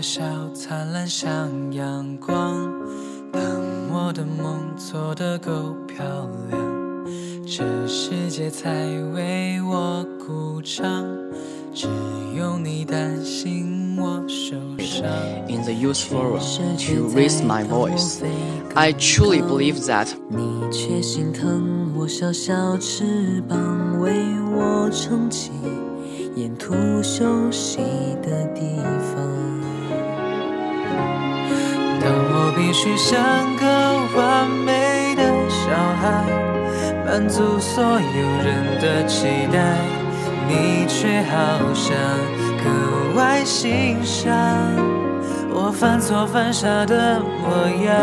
笑灿烂像阳光。当我的梦做得够漂亮，这世界才为我鼓掌。只有你担心我受伤。 In the youth forum to raise my voice, I truly believe that 你却心疼我小小翅膀，为我撑起沿途休息的地方。 当我必须像个完美的小孩，满足所有人的期待，你却好像格外欣赏我犯错犯傻的模样。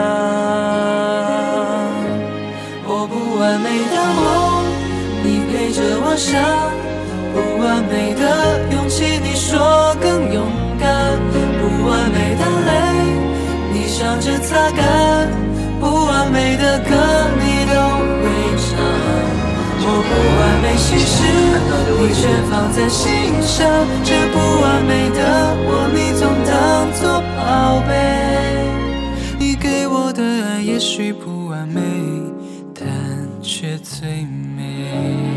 我不完美的梦，你陪着我想；不完美的勇气，你说更勇敢；不完美的泪，你笑着擦干；不完美的歌，你都会唱。我不完美心事，你全放在心上。这不完美的我，你总当作宝贝。你给我的爱也许不完美，但却最美。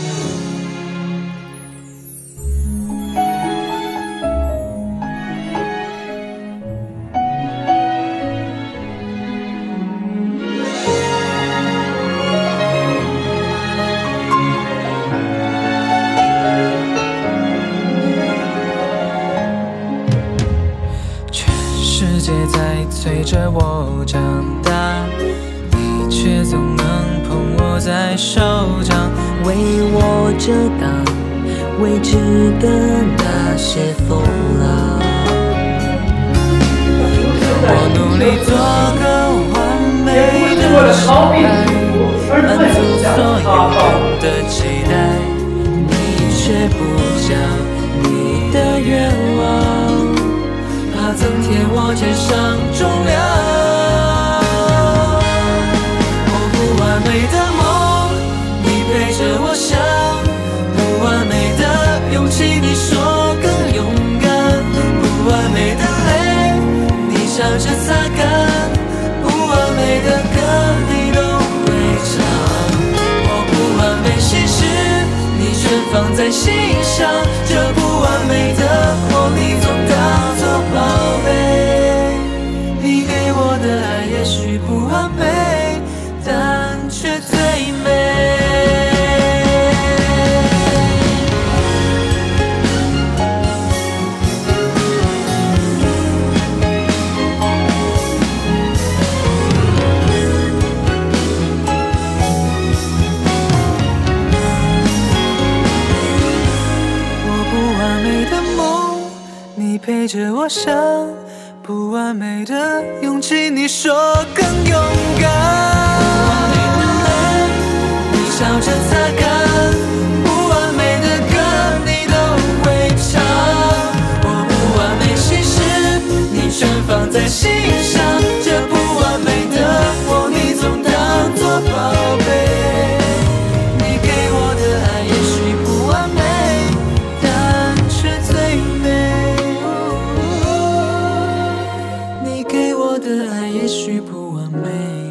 世界在催着我长大，你却总能捧我在手掌， 为我遮挡未知的那些风浪。 我努力做个完美的小孩，满足所有人的期待，你却不讲你的愿望，怕增添我肩上重量。我不完美的梦，你陪着我想；不完美的勇气，你说更勇敢；不完美的泪，你笑着擦干；不完美的歌，你都会唱。我不完美心事，你全放在心上。这不完美的我，你总当作宝贝。你给我的爱也许不完美，但却最美。我不完美的梦，你陪着我想；不完美的勇气，你说更勇敢。不完美的泪，你笑着擦干；不完美的歌，你都会唱。我不完美心事，你全放在心上。这不完美的我，你总当作宝贝。你给我的爱也许不完美，但却最美。你给我的爱也许不完美。